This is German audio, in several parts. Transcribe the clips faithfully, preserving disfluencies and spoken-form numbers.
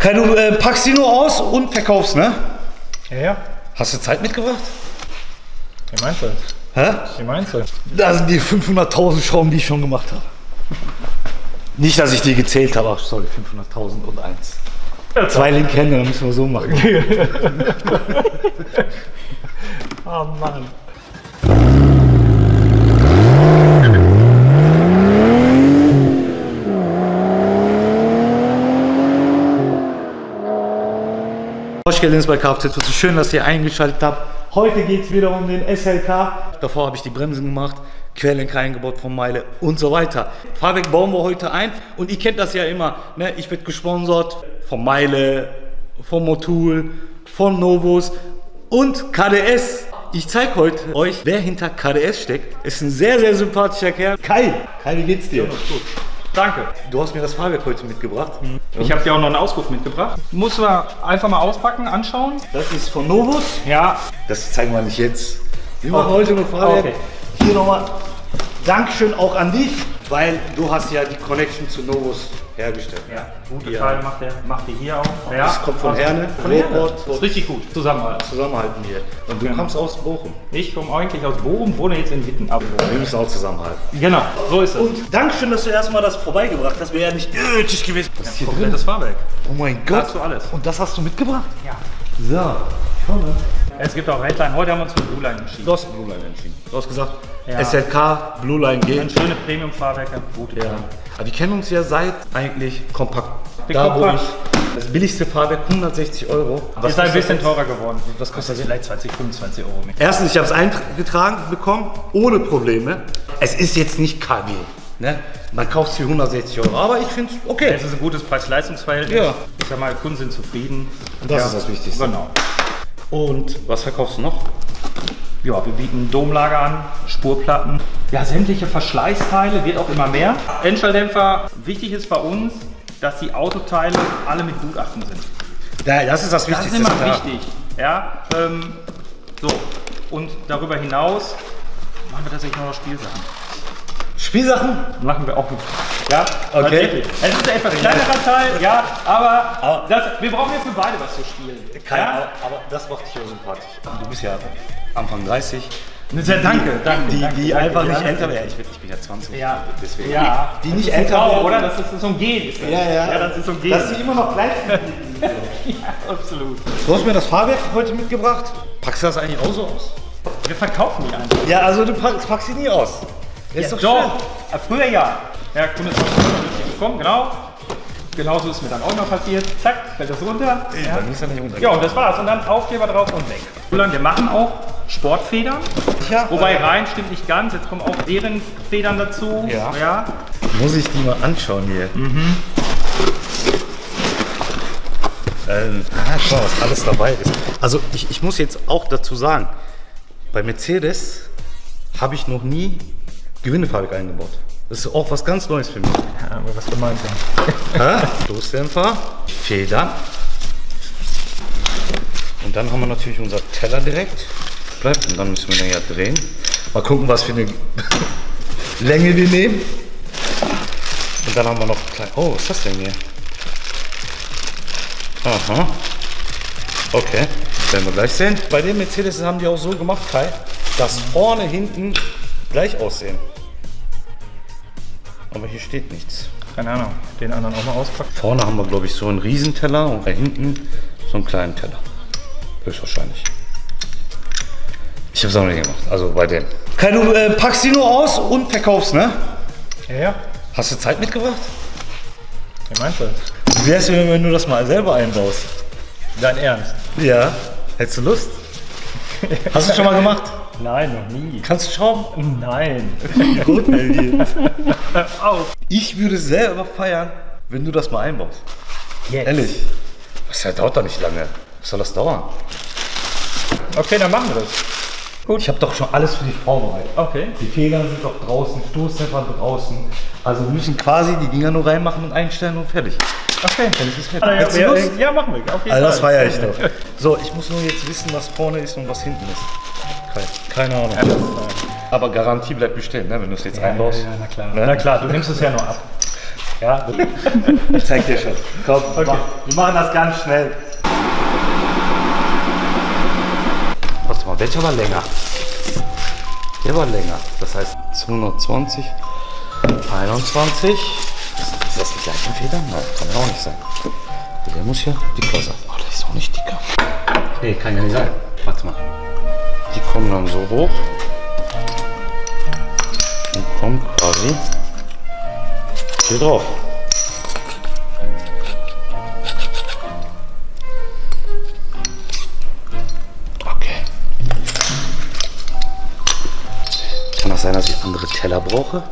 Kai, du äh, packst die nur aus und verkaufst, ne? Ja, ja. Hast du Zeit mitgebracht? Wie meinst du das? Hä? Wie meinst du? Das sind die fünfhunderttausend Schrauben, die ich schon gemacht habe. Nicht, dass ich die gezählt habe, ach sorry, fünfhunderttausend und eins. Zwei linke Hände, dann müssen wir so machen. Oh Mann. Dennis bei Kfz. Schön, dass ihr eingeschaltet habt. Heute geht es wieder um den S L K. Davor habe ich die Bremsen gemacht, Querlenker eingebaut von Meile und so weiter. Fahrwerk bauen wir heute ein und ihr kennt das ja immer. Ne? Ich werde gesponsert von Meile, von Motul, von Novus und K D S. Ich zeige heute euch, wer hinter K D S steckt. Ist ein sehr, sehr sympathischer Kerl. Kai, Kai, wie geht's dir? Ja, gut. Danke. Du hast mir das Fahrwerk heute mitgebracht. Mhm. Ich habe dir auch noch einen Auspuff mitgebracht. Muss man einfach mal auspacken, anschauen. Das ist von Novus. Ja. Das zeigen wir nicht jetzt. Wir machen Okay. heute nur Fahrwerk. Okay. Hier nochmal Dankeschön auch an dich, weil du hast ja die Connection zu Novus hergestellt. Ja, gute Ja. Teile macht er, macht die hier auch. Ja. Das kommt von Herne. Von Herne. Robot. Das ist richtig gut. Zusammenhalten. Zusammenhalten hier. Und du Genau. kommst aus Bochum. Ich komme eigentlich aus Bochum, wohne jetzt in Witten. Aber Wir müssen auch zusammenhalten. genau, so ist es. Und Dankeschön, dass du erstmal das vorbeigebracht hast. Wäre ja nicht nötig gewesen. Was ist hier drin? komplettes Fahrwerk. Oh mein Da Gott. hast du alles. Und das hast du mitgebracht? Ja. So. Schon, Es gibt auch Redline. Heute haben wir uns für Blue Line entschieden. Du hast Blue Line entschieden. Du hast gesagt, Ja. S L K, Blue Line geht. Dann schöne Premium-Fahrwerke, gute Ja. Teile. Aber wir kennen uns ja seit eigentlich kompakt. Wie Da wo kompakt? ich das billigste Fahrwerk hundertsechzig Euro. Ist ein bisschen teurer geworden. Was kostet das? Vielleicht zwanzig, fünfundzwanzig Euro mehr. Erstens, ich habe es eingetragen bekommen, ohne Probleme. Es ist jetzt nicht K W. Ne? Man kauft es für hundertsechzig Euro, aber ich finde es okay. Es ist ein gutes Preis-Leistungs-Verhältnis. Ja. Ich sag mal, Kunden sind zufrieden. Und das Ja. ist das Wichtigste. Genau. Und was verkaufst du noch? Ja, wir bieten Domlager an, Spurplatten. Ja, sämtliche Verschleißteile, wird auch immer mehr. Endschalldämpfer, wichtig ist bei uns, dass die Autoteile alle mit Gutachten sind. Ja, das ist das Das Wichtigste. ist immer klar. wichtig. Ja, ähm, so. Und darüber hinaus machen wir tatsächlich noch Spielsachen. Spielsachen? Machen wir auch. Ja, Okay. tatsächlich. Es ist ein etwas kleinerer Teil, ja, aber das, wir brauchen ja für beide was zu spielen. Keine Ja? Ahnung, aber das macht dich ja sympathisch. Du bist ja Anfang dreißig. Sehr danke, danke. Die, danke, die danke, einfach nicht ja. älter werden. Ich bin, ich bin ja zwanzig. Ja, deswegen. ja. Die nicht Das ist älter Traum, werden. oder? Das ist so ein Gen. Ist das. Ja, ja. Ja, das ist so ein Gen. Dass sie immer noch gleich sind. Ja, absolut. Du hast mir das Fahrwerk heute mitgebracht. Packst du das eigentlich auch so aus? Wir verkaufen die einfach. Ja, also du packst, packst sie nie aus. Ja, Ist doch doch. schön. Äh, Früher ja. Ja, Kunde ist auch gekommen, genau. Genauso ist mir dann auch noch passiert. Zack, fällt das runter. Ja. Bei mir ist ja nicht untergegangen. Ja, und das war's. Und dann Aufkleber drauf und weg. Wir machen auch Sportfedern. Ja. Wobei rein stimmt nicht ganz. Jetzt kommen auch deren Federn dazu. Ja. ja. Muss ich die mal anschauen hier. Mhm. Ähm, ah, schau, was alles dabei ist. Also ich, ich muss jetzt auch dazu sagen, bei Mercedes habe ich noch nie Gewindefahrwerk eingebaut. Das ist auch was ganz Neues für mich. Ja, aber was gemeint Hä? Stoßdämpfer, Federn. Und dann haben wir natürlich unser Teller direkt. Bleibt. Und dann müssen wir den ja drehen. Mal gucken, was für eine Länge wir nehmen. Und dann haben wir noch klein. Oh, was ist das denn hier? Aha. Okay, werden wir gleich sehen. Bei den Mercedes haben die auch so gemacht, Kai, dass vorne, hinten gleich aussehen. Aber hier steht nichts. Keine Ahnung. Den anderen auch mal auspacken. Vorne haben wir, glaube ich, so einen Riesenteller und bei hinten so einen kleinen Teller. Höchstwahrscheinlich. Ich habe es auch nicht gemacht, also bei dem. Kai, du äh, packst die nur aus und verkaufst, ne? Ja, ja. Hast du Zeit mitgebracht? Wie meinst du das? Wie wär's, wenn du das mal selber einbaust? Dein Ernst? Ja. Hättest du Lust? Hast du schon mal gemacht? Nein, noch nie. Kannst du schrauben? Nein. Gut, Melvin. Auf. Ich würde selber feiern, wenn du das mal einbaust. Jetzt. Ehrlich. Das dauert doch nicht lange. Was soll das dauern? Okay, dann machen wir das. Gut. Ich habe doch schon alles für dich vorbereitet. Okay. Die Federn sind doch draußen, Stoßdämpfer draußen. Also wir müssen quasi die Dinger nur reinmachen und einstellen und fertig. Okay. Fertig ist fertig. Ja, Hättest du ja, Lust? ja, machen wir. Auf jeden Also das Fall. feiere ich doch. So, ich muss nur jetzt wissen, was vorne ist und was hinten ist. Keine, keine Ahnung. Ja, das ist, Aber Garantie bleibt bestehen, ne, wenn du es jetzt ja, einbaust. ja, na klar. Ne? Na klar, du nimmst es ja nur ab. Ja, ich zeig dir schon. Komm, Okay. mach, wir machen das ganz schnell. Warte mal, welcher war länger? Der war länger. Das heißt zweihundertzwanzig, einundzwanzig. Ist das die gleichen Federn? Nein, kann ja auch nicht sein. Der muss ja dicker sein. Oh, der ist auch nicht dicker. Nee, kann ja nicht sein. Warte mal. Die kommen dann so hoch. Und kommen quasi hier drauf. Okay. Kann das sein, dass ich andere Teller brauche?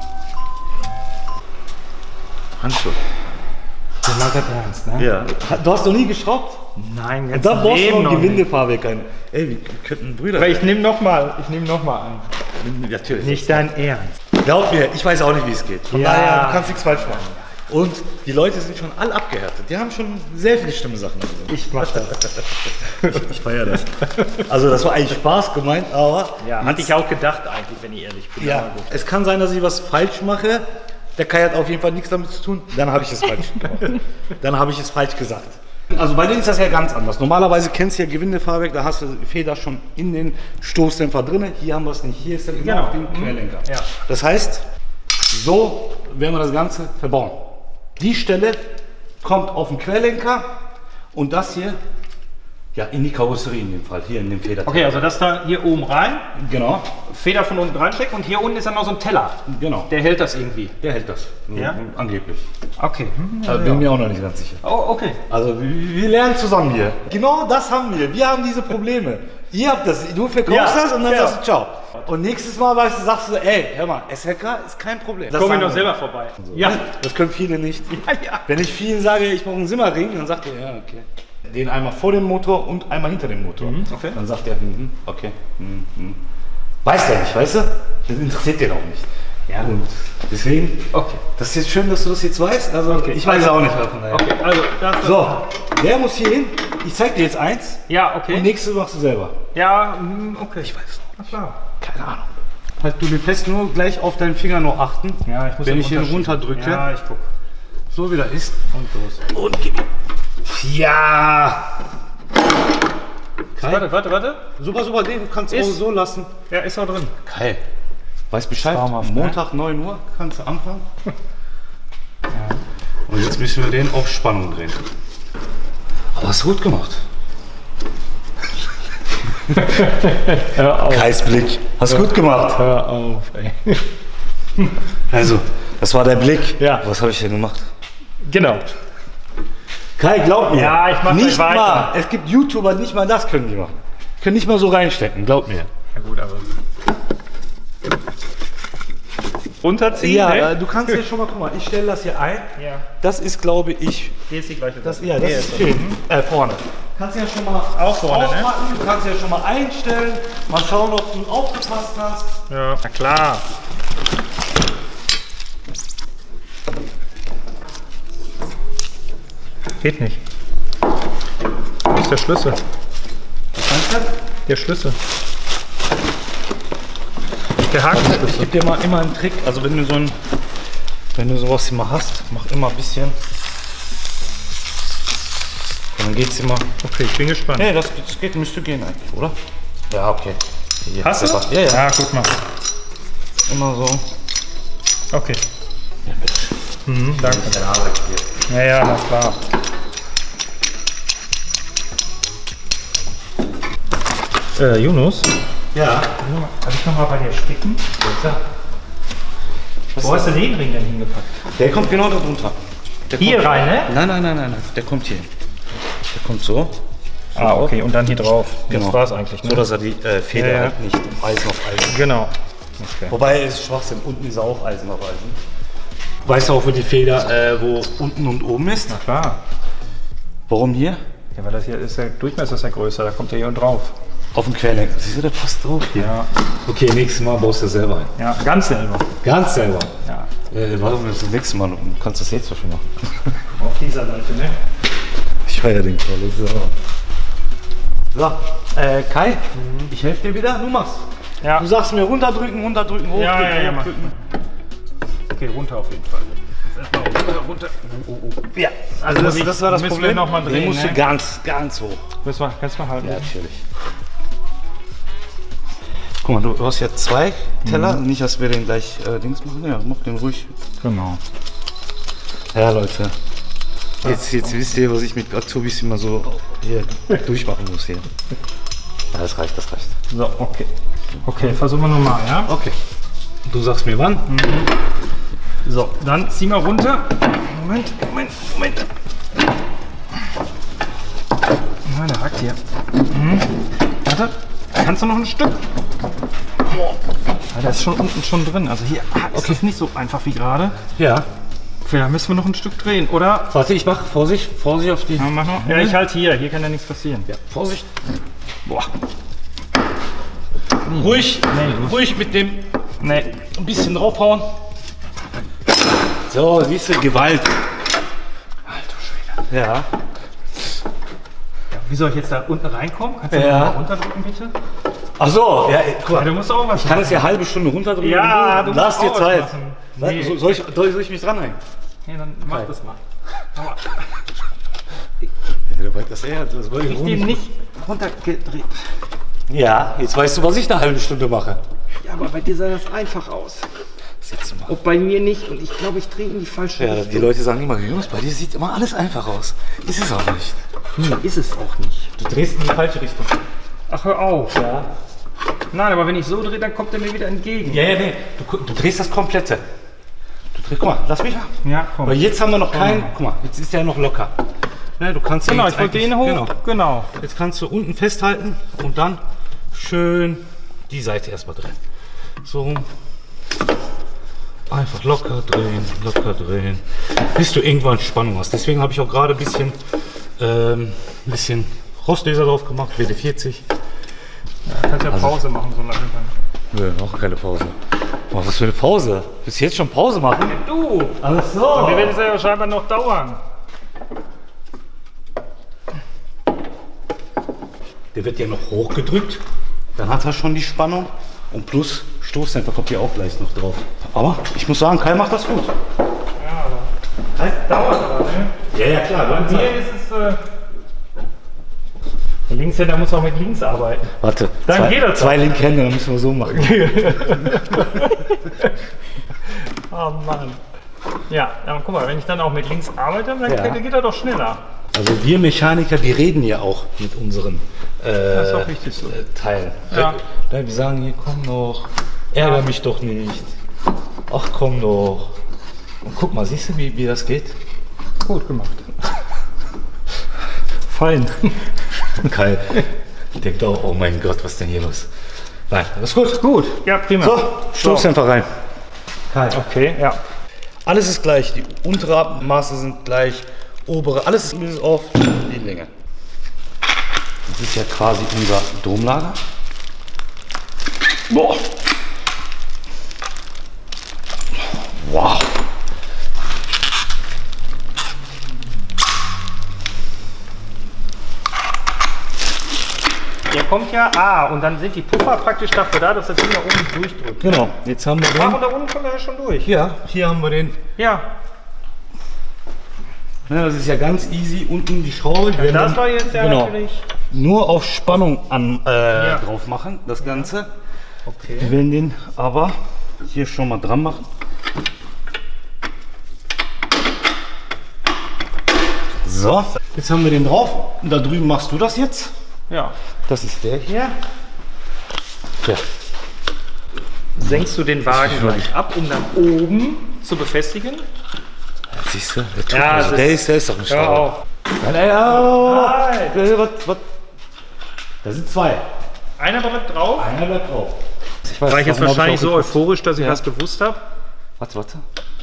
Handschuhe. Du machst das ernst, ne? Ja. Du hast noch nie geschraubt? Nein, Und jetzt dann brauchst du noch ein nicht. Gewindefahrwerk ein. Ey, wir könnten Brüder Aber ich nehme noch mal, ich nehme noch mal an. sein. Natürlich. Nicht dein Ernst. Glaub mir, ich weiß auch nicht, wie es geht. Von Ja. daher, du kannst nichts falsch machen. Und die Leute sind schon alle abgehärtet. Die haben schon sehr viele schlimme Sachen gesagt. Ich mach das. Ich, ich feiere das. Also das war eigentlich Spaß gemeint, aber... Ja, hatte ich auch gedacht eigentlich, wenn ich ehrlich bin. Ja, Aber gut. es kann sein, dass ich was falsch mache. Der Kai hat auf jeden Fall nichts damit zu tun. Dann habe ich es falsch gemacht. Dann habe ich es falsch gesagt. Also bei denen ist das ja ganz anders. Normalerweise kennst du ja Gewindefahrwerk, da hast du die Feder schon in den Stoßdämpfer drin. Hier haben wir es nicht. Hier ist dann immer Genau. auf dem Querlenker. Ja. Das heißt, so werden wir das Ganze verbauen. Die Stelle kommt auf den Querlenker und das hier ja, in die Karosserie in dem Fall, hier in dem Federteil. Okay, also das da hier oben rein, Genau, Feder von unten reinstecken und hier unten ist dann noch so ein Teller. genau. Der hält das irgendwie. Der hält das. Ja? Angeblich. Okay. Hm, Da bin mir auch noch nicht ganz sicher. Oh, okay. Also wir, wir lernen zusammen hier. Genau das haben wir. Wir haben diese Probleme. Ihr habt das. Du verkaufst Ja, das und dann ja. sagst du ciao. Und nächstes Mal weißt du, sagst du, ey, hör mal, S L K ist kein Problem. Das Komm ich sagen noch wir. selber vorbei. Ja, das können viele nicht. Ja, ja. Wenn ich vielen sage, ich brauche einen Simmerring, dann sagt er, ja, okay. Den einmal vor dem Motor und einmal hinter dem Motor. okay. Dann sagt er, mhm, okay. Mhm, mhm. Weiß der nicht, weißt du? Das interessiert den auch nicht. Ja. Und deswegen, Okay. das ist jetzt schön, dass du das jetzt weißt. Also Okay. ich weiß es auch nicht, von daher. Okay, also das. So, der muss hier hin. Ich zeig dir jetzt eins. Ja, Und okay. nächstes machst du selber. Ja, hm, okay. Ich weiß es Na klar. Keine Ahnung. Halt du dir fest nur gleich auf deinen Finger nur achten. Ja, ich muss Wenn den ich hier Unterschied- runterdrücke, Ja, ich guck. so wie er ist. Und los. Und gib ihm. Ja! Kai, Warte, warte, warte. super, super, den kannst du auch Ist- so lassen. Ja, ist auch drin. Kai, weiß Bescheid. Traumhaft, ne? Montag neun Uhr kannst du anfangen. Und jetzt müssen wir den auf Spannung drehen. Aber hast du gut gemacht. Hör auf. Kais Blick. Hast du gut gemacht. Hör auf, ey. Also, das war der Blick. Ja. Was habe ich denn gemacht? Genau. Kai, glaub mir. Ja, ich mach nicht gleich weiter. mal. Es gibt YouTuber, nicht mal das können die machen. Können nicht mal so reinstecken, glaub mir. Ja gut, aber. Runterziehen, Ja, ne? äh, du kannst hier schon mal, guck mal, ich stelle das hier ein. Ja. Das ist, glaube ich, Hier ist die gleiche das, Sache. ja, das Hier ist so. schön. Äh, vorne. Kannst du ja schon mal Auch vorne, ne? auspacken, du kannst ja schon mal einstellen. Mal schauen, ob du aufgepasst hast. Ja, na klar. Geht nicht. Wo ist der Schlüssel? Was meinst du? Der Schlüssel. Der Ich Hakenschlüssel. gebe dir mal immer einen Trick. Also wenn du so ein, wenn du sowas immer hast, mach immer ein bisschen. Und dann geht's immer. Okay, ich bin gespannt. Nee, das, das geht, müsste gehen eigentlich, oder? Ja, okay. Hier, Hast du? Ja, ja. Ja, guck mal. Immer so. Okay. Ja, bitte. Mhm, danke. Ja, ja, na klar. Äh, Yunus, Ja. darf ich nochmal bei dir sticken? Wo hast du den Ring denn hingepackt? Der kommt genau da drunter. Der Hier kommt, rein, ne? Nein, nein, nein, nein, nein. Der kommt hier hin. Der kommt so. so Ah, okay, und dann hier drauf. Genau. Das war's eigentlich, ne? So, dass er die äh, Feder Ja, ja. halt nicht Eisen auf Eisen. Genau. Okay. Wobei es ist Schwachsinn. Unten ist auch Eisen auf Eisen. Weißt du auch, wo die Feder, äh, wo unten und oben ist? Na klar. Warum hier? Ja, weil das hier ist der Durchmesser ist ja größer, da kommt der hier drauf. Auf dem Querlenker. Siehst du, der passt drauf hier. Ja. Okay, nächstes Mal baust du selber ein. Ja, ganz selber. Ganz selber. Ja. Äh, warum das nächste Mal? Du kannst das jetzt schon machen. Auf dieser Seite, ne? Ich feiere den Call. So, äh, Kai, ich helfe dir wieder. Du machst. Mhm. Ja. Du sagst mir runterdrücken, runterdrücken, hochdrücken, Ja, ja, ja, mach. hochdrücken. Okay, runter auf jeden Fall. erstmal runter, runter. Oh, oh, oh. Ja, also das, ich- das war das müssen wir Problem. noch mal drehen, Den musst du ne? ganz, ganz hoch. Das war, kannst du mal halten. Ja, natürlich. Guck mal, du, du hast ja zwei Teller. Mhm. Nicht, dass wir den gleich äh, Dings machen. Ja, mach den ruhig. Genau. Ja, Leute. Jetzt, jetzt wisst ihr, was ich mit Azubis immer so hier durchmachen muss hier. Ja, das reicht, das reicht. So, okay. Okay, versuchen wir nochmal, ja? Okay. Du sagst mir wann? So, dann zieh mal runter. Moment, Moment, Moment. Na, der hackt hier. Mhm. Warte, kannst du noch ein Stück? Boah. Ja, der ist schon unten schon drin. Also hier ah, ist das nicht so einfach wie gerade. Ja. Vielleicht müssen wir noch ein Stück drehen, oder? Warte, ich mach Vorsicht, Vorsicht auf die. Ja, mach noch. Ja, ich halte hier. Hier kann ja nichts passieren. Ja, Vorsicht. Boah. Ruhig, Nee. ruhig mit dem Nee. ein bisschen draufhauen. So, siehst du, Gewalt. Alter Schwede. Ja. Wie soll ich jetzt da unten reinkommen? Kannst du Ja. mal runterdrücken, bitte? Ach so, ja, guck Ja, mal. du musst auch was Ich kann es ja halbe Stunde runterdrücken. Ja, du Lass musst dir auch was Zeit. machen. Was? Nee. So- Soll ich, soll, soll ich mich dranhängen? Ja, dann mach das mal. Ja, du weißt das eher. Das wollte Ich den nicht runtergedreht. Ja, jetzt weißt du, was ich eine halbe Stunde mache. Ja, aber bei dir sah das einfach aus. Sitz mal. Und bei mir nicht. Und ich glaube, ich drehe in die falsche Ja, die Leute sagen immer, Jungs, bei dir sieht immer alles einfach aus. Ist es auch nicht. Hm, ist es auch nicht. Du drehst in die falsche Richtung. Ach, hör auf. Ja. Nein, aber wenn ich so drehe, dann kommt er mir wieder entgegen. Ja, ja, nee. Du, gu- du drehst das komplette. Du drehst, guck mal, lass mich mal. Ja, komm. Aber jetzt haben wir noch keinen. Guck mal, jetzt ist der noch locker. Ne, du kannst ja Genau, jetzt ich wollte eigentlich- den hoch. Genau. Genau. Jetzt kannst du unten festhalten und dann schön die Seite erstmal drehen. So rum. Einfach locker drehen, locker drehen, bis du irgendwann Spannung hast. Deswegen habe ich auch gerade ein bisschen, ähm, ein bisschen Rostlaser drauf gemacht, W D vierzig. Du kannst ja Pause machen, so lange dann. Nö, auch keine Pause. Oh, was für eine Pause? Willst du jetzt schon Pause machen? Du! Ach so. Wir werden es ja scheinbar noch dauern. Der wird ja noch hochgedrückt, dann hat er schon die Spannung und plus Stoßdämpfer kommt ja auch gleich noch drauf. Aber ich muss sagen, Kai macht das gut. Ja, aber Kai? dauert aber, ne? Ja, ja klar. Hier ist es. Äh, der Linkshänder muss auch mit links arbeiten. Warte, Dann zwei, geht das zwei linke Hände, dann müssen wir so machen. Oh Mann. Ja, aber guck mal, wenn ich dann auch mit links arbeite, dann Ja. geht, geht er doch schneller. Also wir Mechaniker, wir reden ja auch mit unseren äh, Das ist auch richtig so. äh, Teilen. Ja. Äh, wir sagen hier, komm doch, ärger mich doch nicht. Ach komm doch. Und guck mal, siehst du, wie, wie das geht? Gut gemacht. Fein. Kai denkt auch, oh mein Gott, was ist denn hier los? Nein, das ist gut. Gut. Ja, prima. So, Stoßdämpfer rein. Kai. Okay, ja. Alles ist gleich, die untere Maße sind gleich, obere, alles ist bis auf die Länge. Das ist ja quasi unser Domlager. Boah. Wow. Der kommt ja, ah, und dann sind die Puffer praktisch dafür da, dass das Ding da oben durchdrückt. Genau, jetzt haben wir Ah, den. und da unten kommt er ja schon durch. Ja, hier haben wir den. Ja, Ja, das ist ja ganz easy, unten die Schraube. Die werden das dann- war jetzt ja genau, natürlich. nur auf Spannung an, äh, Ja. drauf machen, das Ganze. Wir Okay. werden den aber hier schon mal dran machen. So, jetzt haben wir den drauf. Und da drüben machst du das jetzt. Ja. Das ist der hier. Ja. Senkst du den Wagen gleich ab, um dann oben zu befestigen? Siehst du, der, tut Ja, also, das der, ist- ist, der ist doch ein Hör Schrauber. auf. Nein, nein, oh, Nein. äh, was, was? Da sind zwei. Einer bleibt drauf. Einer bleibt drauf. Ich weiß, War ich jetzt darum hab wahrscheinlich auch so geguckt. euphorisch, dass ich Ja. das gewusst habe? Warte, warte.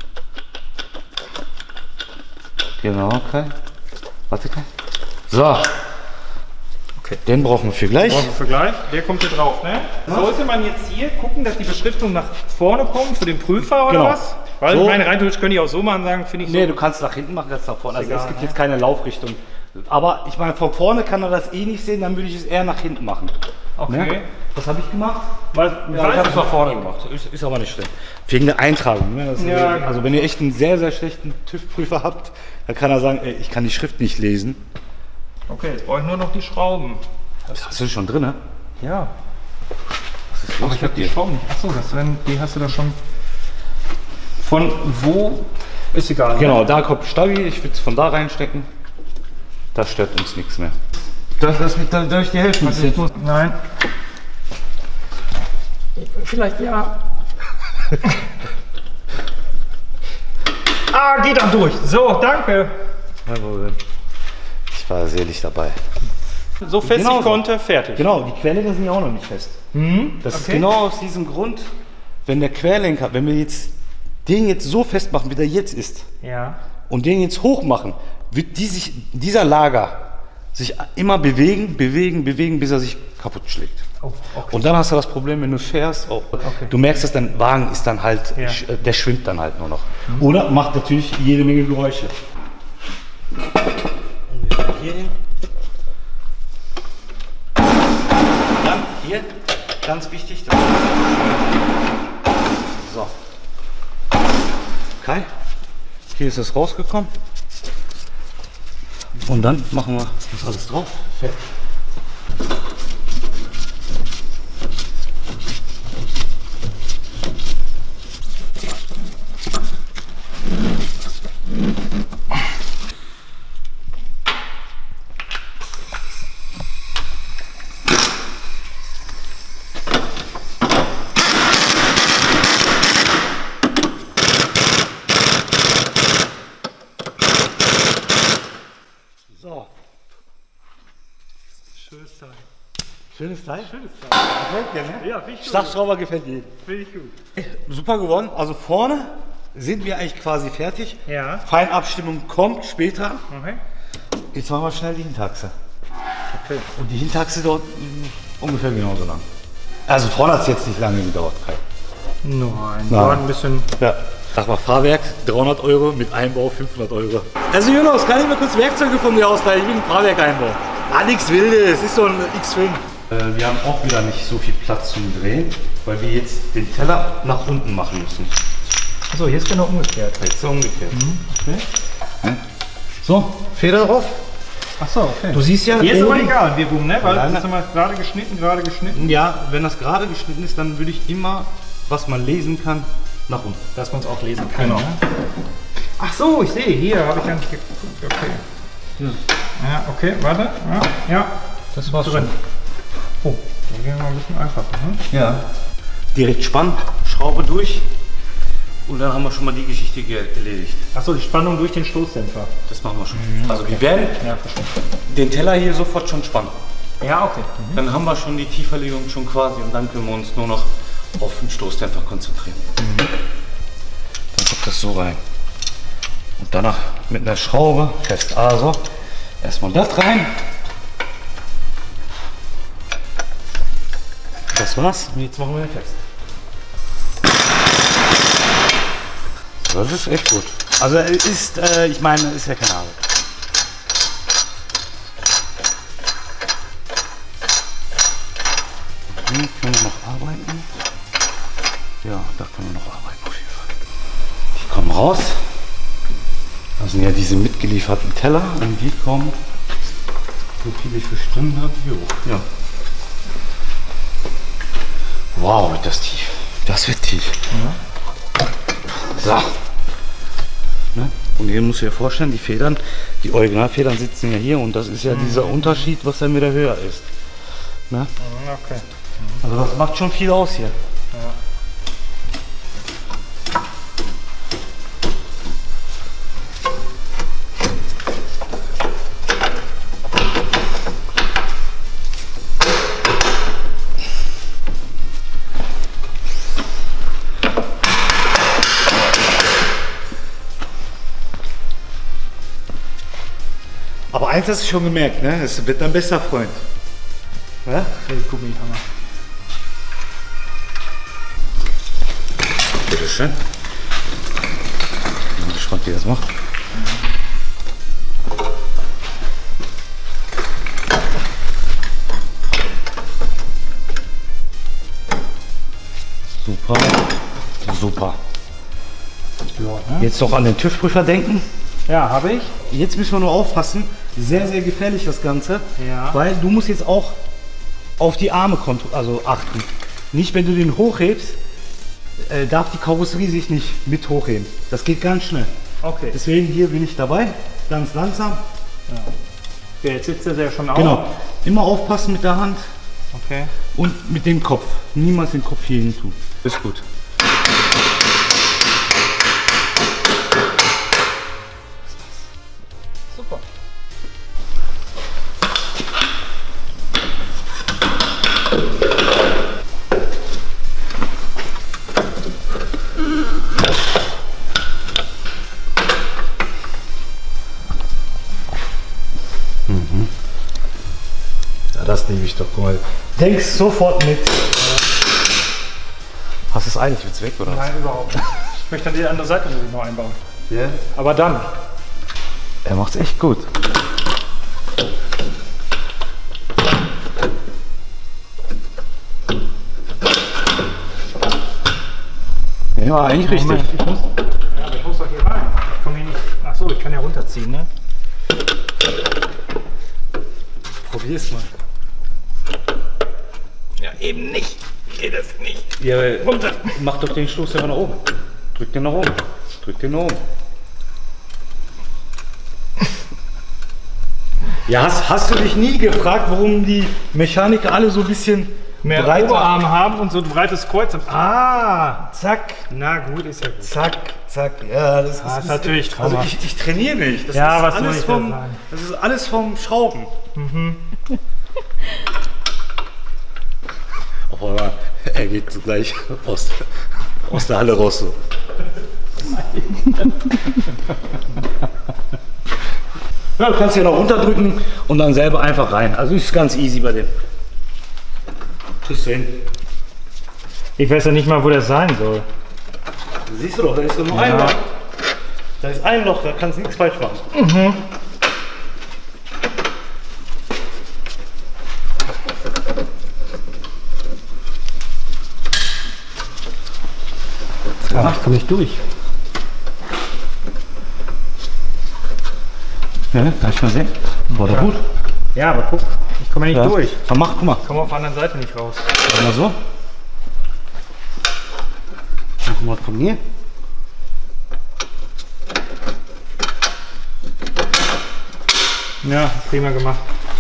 Genau, okay. Warte, okay. So. Okay. Den brauchen wir für gleich. Brauchen wir für gleich. Der kommt hier drauf, ne? Sollte man jetzt hier gucken, dass die Beschriftung nach vorne kommt für den Prüfer oder Genau. was? Weil So. ich meine, rein theoretisch können die auch so machen, sagen, finde ich so. Nee, du kannst nach hinten machen, ganz nach vorne. Also egal, es gibt ne? jetzt keine Laufrichtung. Aber ich meine, von vorne kann er das eh nicht sehen, dann würde ich es eher nach hinten machen. Okay. Ne? Was habe ich gemacht? Was, Ja, ich habe es nach vorne gemacht. Ist, ist aber nicht schlimm. Wegen der Eintragung. Ne? Das Ja. ist, also wenn ihr echt einen sehr, sehr schlechten TÜV-Prüfer habt, dann kann er sagen, ey, ich kann die Schrift nicht lesen. Okay, jetzt brauche ich nur noch die Schrauben. Das hast du schon drin, ne? Ja. Was ist los Aber ich habe mit die dir? Schrauben nicht. Achso, das werden, die hast du da schon. Von wo? Ist egal. Genau, Ne? da kommt Stabi. Ich würde es von da reinstecken. Da stört uns nichts mehr. Darf, das mit, darf ich dir helfen? Also ich muss, nein. Vielleicht ja. Ah, geht dann durch. So, danke. Ich war selig dabei. So fest Genau ich so. konnte, fertig. Genau, die Querlenker sind ja auch noch nicht fest. Hm? Das ist Okay. genau aus diesem Grund, wenn der Querlenker, wenn wir jetzt den jetzt so festmachen, wie der jetzt ist, Ja. und den jetzt hoch machen, wird die sich, dieser Lager sich immer bewegen, bewegen, bewegen, bis er sich kaputt schlägt. Oh, okay. Und dann hast du das Problem, wenn du fährst, oh, du merkst, dass dein Wagen ist dann halt, Ja. sch- der schwimmt dann halt nur noch. Oder macht natürlich jede Menge Geräusche. Ungefähr hier hin. Dann hier, ganz wichtig. Das so. Okay. Hier ist es rausgekommen. Und dann machen wir das alles drauf. Fertig. So. Schönes Teil. Schönes Teil? Schönes Teil. Gefällt dir, ne? Ja, finde ich gut. Startschrauber gefällt jedem. Finde ich gut. Super geworden. Also vorne sind wir eigentlich quasi fertig. Ja. Feinabstimmung kommt später. Okay. Jetzt machen wir schnell die Hinterachse. Okay. Und die Hinterachse dauert mh, ungefähr genauso lang. Also vorne hat es jetzt nicht lange gedauert, Kai. Nein, Nein. war ein bisschen. Ja. Sag mal, Fahrwerk dreihundert Euro, mit Einbau fünfhundert Euro. Also Jonas, kann ich mal kurz Werkzeuge von dir ausleihen? Ich will ein Fahrwerk-Einbau. Ah, nichts Wildes, ist so ein X fünf. Äh, wir haben auch wieder nicht so viel Platz zum Drehen, weil wir jetzt den Teller nach unten machen müssen. Achso, hier ist genau umgekehrt. Jetzt so umgekehrt. Okay. Ja. So, Feder drauf. Achso, okay. Du siehst ja, Hier ist aber oben- egal, wie rum, ne? Weil Nein, das ist immer gerade geschnitten, gerade geschnitten. Ja, wenn das gerade geschnitten ist, dann würde ich immer, was man lesen kann, nach unten. Dass man es auch lesen kann. Genau. Ne? Ach so, ich sehe, hier habe ich gar nicht geguckt. Okay. Ja. Ja, okay, warte. Ja, ja. Das war's drin. Oh, da gehen wir mal ein bisschen einfacher. Ne? Ja. Direkt spannen, Schraube durch und dann haben wir schon mal die Geschichte ge- erledigt. Achso, die Spannung durch den Stoßdämpfer. Das machen wir schon. Also wir werden Ja, verstehe. den Teller hier sofort schon spannen. Ja, okay. Dann haben wir schon die Tieferlegung schon quasi und dann können wir uns nur noch auf den Stoßdämpfer konzentrieren. Dann kommt das so rein. Und danach mit einer Schraube fest. Also erstmal das rein. Das war's. Und jetzt machen wir den fest. Das ist echt gut. Also es ist, äh, ich meine, ist ja keine Arbeit. Hier können wir noch arbeiten. Ja, da können wir noch arbeiten auf jeden Fall. Die kommen raus. Das sind ja diese mitgelieferten Teller und die kommen, so viel ich verstanden habe, hier hoch. Ja. Wow, wird das tief. Das wird tief. Ja. So. Ne? Und hier musst du dir vorstellen, die Federn, die Originalfedern sitzen ja hier und das ist ja dieser Unterschied, was dann wieder höher ist. Ne? Okay. Also das macht schon viel aus hier. Aber eins hast du schon gemerkt, ne? Es wird dein bester Freund. Ja? Der Gummihammer. Bitte schön. Ich bin gespannt, wie das macht. super. Ja, ne? Jetzt noch an den TÜV-Prüfer denken. Ja, habe ich. Jetzt müssen wir nur aufpassen. Sehr, sehr gefährlich das Ganze. Ja. Weil du musst jetzt auch auf die Arme also achten. Nicht, wenn du den hochhebst, äh, darf die Karosserie sich nicht mit hochheben. Das geht ganz schnell. Okay. Deswegen hier bin ich dabei. Ganz langsam. Ja. Ja, jetzt sitzt er ja schon auf. Genau. Immer aufpassen mit der Hand. Okay. Und mit dem Kopf. Niemals den Kopf hier hin tun. Ist gut. Super. Mhm. Ja, das nehme ich doch. Guck mal. Denkst sofort mit. Hast du es eigentlich jetzt weg, oder? Nein, überhaupt nicht. Ich möchte dann die andere Seite noch einbauen. Ja. Yeah. Aber dann. Er macht's echt gut. Ja, eigentlich richtig. Moment, ich muss, ja, aber ich muss doch hier rein. Ich komm hier nicht. Ach so, ich kann ja runterziehen, ne? Probier's mal. Ja, eben nicht. Geht das nicht. Ja, runter. Mach doch den Stoß ja nach oben. Drück den nach oben. Drück den nach oben. Ja, hast, hast du dich nie gefragt, warum die Mechaniker alle so ein bisschen mehr breiter Oberarm haben und so ein breites Kreuz haben? Ah, zack. Na gut, ist ja gut. Zack, zack. Ja, das Ah, ist, ist natürlich Also traumhaft. ich, ich trainiere nicht. Das Ja, ist was soll alles ich vom, da sagen? Das ist alles vom Schrauben. Mhm. Aber er geht gleich aus, aus der Halle raus. So. Ja, du kannst hier noch runterdrücken und dann selber einfach rein. Also ist ganz easy bei dem. Kriegst du hin. Ich weiß ja nicht mal, wo das sein soll. Siehst du doch, da ist nur Ja. ein Loch. Da ist ein Loch, da kannst du nichts falsch machen. Mhm. Ja, ich komme nicht durch. Ja, kann ich mal sehen. War doch gut. Ja, aber guck, ich komme ja nicht Ja. durch. Aber mach, guck mal. Ich komme auf der anderen Seite nicht raus. Mach mal so. Mach mal von hier. Ja, prima gemacht.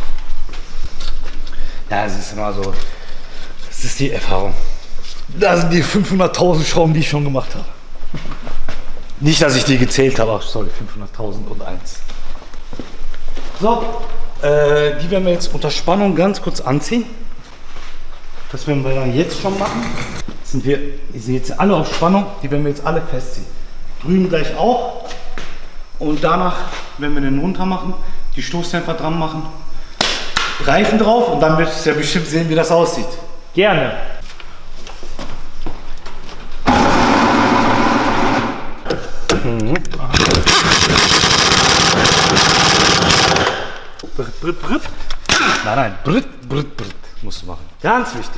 Ja, es ist immer so. Das ist die Erfahrung. Da sind die fünfhunderttausend Schrauben, die ich schon gemacht habe. Nicht, dass ich die gezählt habe, ach sorry, fünfhunderttausend und eins. So, äh, die werden wir jetzt unter Spannung ganz kurz anziehen. Das werden wir dann jetzt schon machen. Sind wir, die sind jetzt alle auf Spannung, die werden wir jetzt alle festziehen. Drüben gleich auch. Und danach werden wir den runter machen, die Stoßdämpfer dran machen, Reifen drauf und dann wirst du ja bestimmt sehen, wie das aussieht. Gerne. Mhm. Britt, Britt, Britt. Nein, nein, Britt, Britt, Britt musst du machen. Ganz wichtig.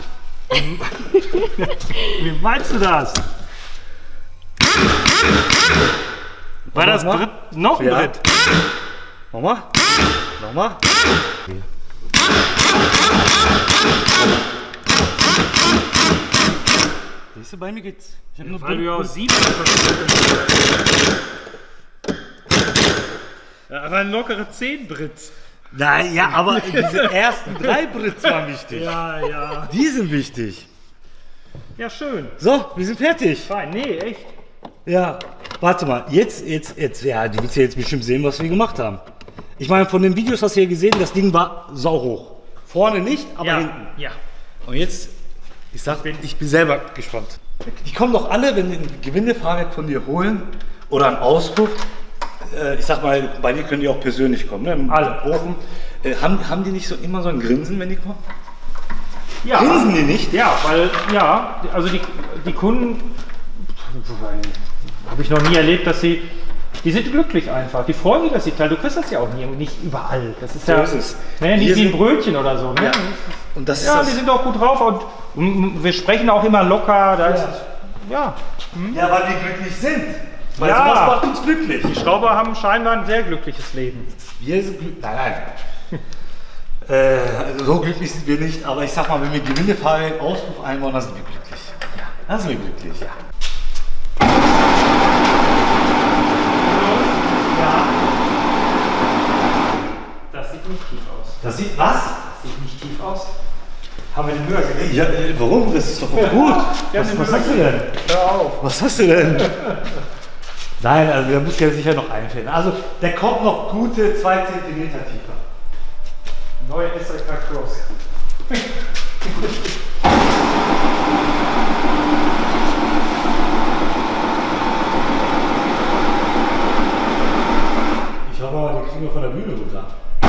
Wie meinst du das? War das Nochmal? Britt? Noch ein Ja. Britt? Nochmal. Nochmal. Siehst du, bei mir geht's. Ich hab nur Weil du ja Britt, aus sieben ja, aber ein lockere zehn Brits. Nein, ja, aber diese ersten drei Brits waren wichtig. Ja, ja. Die sind wichtig. Ja, schön. So, wir sind fertig. Fein. Nee, echt. Ja, warte mal. Jetzt, jetzt, jetzt, ja, du willst ja jetzt bestimmt sehen, was wir gemacht haben. Ich meine, von den Videos hast du ja gesehen, das Ding war sauhoch. Vorne nicht, aber Ja, hinten. ja. Und jetzt, ich sag, ich bin selber gespannt. Die kommen doch alle, wenn die ein Gewindefahrwerk von dir holen oder einen Auspuff. Äh, ich sag mal, bei dir können die auch persönlich kommen. Ne? Alle. Bochum. Äh, haben, haben die nicht so immer so ein Grinsen, wenn die kommen? Ja. Grinsen die nicht? Ja, weil, ja, also die, die Kunden, habe ich noch nie erlebt, dass sie, die sind glücklich einfach. Die freuen sich, dass sie teilen. Du kriegst das ja auch nie, nicht überall. Das ist So ja ist es. Ne, nicht Wir wie ein sind- Brötchen oder so. Ne? Ja. Und das ist Ja, das. die sind auch gut drauf und mm, wir sprechen auch immer locker. Da ist, ja. Hm? Ja, weil wir glücklich sind. Weil Ja. sowas macht uns glücklich. Die Schrauber haben scheinbar ein sehr glückliches Leben. Wir sind glücklich. Nein, nein. äh, also so glücklich sind wir nicht, aber ich sag mal, wenn wir Gewindefahrwerk Auspuff einbauen, dann sind wir glücklich. Ja. Dann sind wir glücklich. Ja. Ja. Das sieht nicht tief aus. Das sieht was? Das sieht nicht tief aus. Haben wir den höher gelegt? Ja, äh, warum? Das ist doch gut. Ja, was den was höher hast du denn? Hör auf. Was hast du denn? Nein, also der muss ja sicher noch einfällen. Also der kommt noch gute zwei Zentimeter tiefer. Neue S L K Cross. Ich hoffe mal, den kriegen wir von der Bühne runter.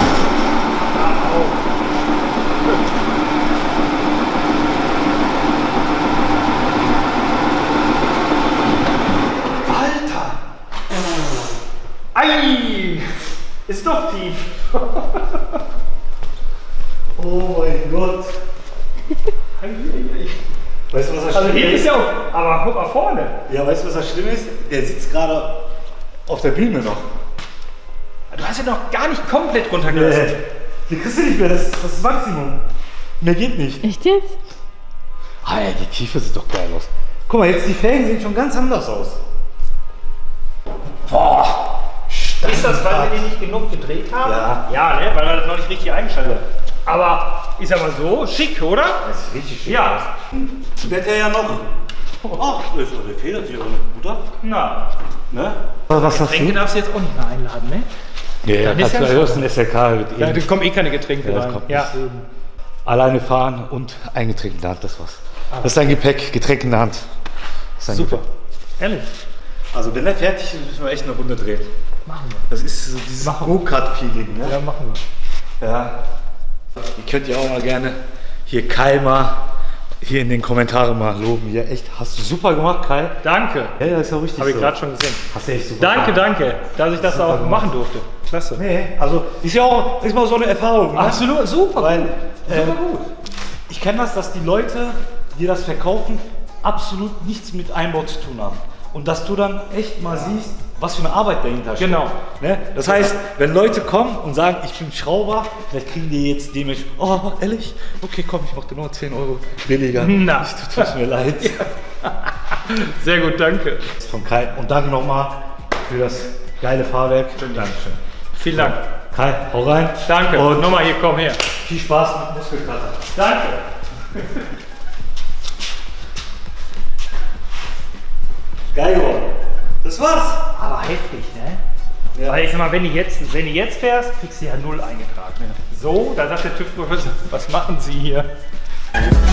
Alter! Ei! Ist doch tief. Oh mein Gott! Weißt du, was das Also Schlimme hier ist? ist ja auch, aber guck mal vorne. Ja, weißt du, was das Schlimme ist? Der sitzt gerade auf der Bühne noch. Du hast ja noch gar nicht komplett runtergelassen. Die kriegst du nicht mehr, das ist das Maximum. Mehr geht nicht. Echt jetzt? Ah ja, die Tiefe sieht doch geil aus. Guck mal, jetzt die Felgen sehen schon ganz anders aus. Boah! Ist das, weil wir den nicht genug gedreht haben? Ja. Ja, ne? Weil wir das noch nicht richtig eingeschaltet haben. Aber ist aber so schick, oder? Das ist richtig schön. Ja. Wird er ja noch. Ach, der federt sich aber nicht gut ab. Na, Ne? Was hast Getränke darfst du jetzt auch nicht mehr einladen, ne? Ja, ja, Dann ist kannst ja du, das ist ein S L K. Wird Ja, eben da kommen eh keine Getränke Ja, das rein. kommt Ja. nicht. alleine fahren und ein Getränk in der Hand, das war's. Das ist dein Gepäck, Getränk in der Hand. Das ist dein Super. Gepäck. Ehrlich. Also wenn er fertig ist, müssen wir echt eine Runde drehen. Machen wir. Das ist so dieses Go-Kart-Feeling, ne? Ja, machen wir. Ja. Ihr könnt ja auch mal gerne hier Kai mal hier in den Kommentaren mal loben. Ja, echt, hast du super gemacht, Kai. Danke. Ja, ja, ist ja richtig Habe ich so. gerade schon gesehen. Hast du echt super Danke, gemacht. danke, dass ich das Super auch gemacht. machen durfte. Klasse. Nee, also ist ja auch ist mal so eine Erfahrung. Ne? Absolut, super. Weil, Super äh, gut. ich kenne das, dass die Leute, die das verkaufen, absolut nichts mit Einbau zu tun haben. Und dass du dann echt mal siehst, was für eine Arbeit dahinter steht. Genau. Ne? Das heißt, wenn Leute kommen und sagen, ich bin Schrauber, vielleicht kriegen die jetzt dementsprechend, oh, ehrlich? Okay, komm, ich mach dir nur zehn Euro billiger. Na. Ich, tut mir leid. Sehr gut, danke. Von Kai. Und danke nochmal für das geile Fahrwerk. Dankeschön. Vielen Dank. Kai, hau rein. Danke. Und nochmal hier, komm her. viel Spaß mit Muskelkater. Danke. Geil geworden. Das war's. Aber heftig, ne? Ja. Weil ich sag mal, wenn du jetzt, wenn du jetzt fährst, kriegst du ja null eingetragen. So, da sagt der TÜV-Professor, was machen Sie hier?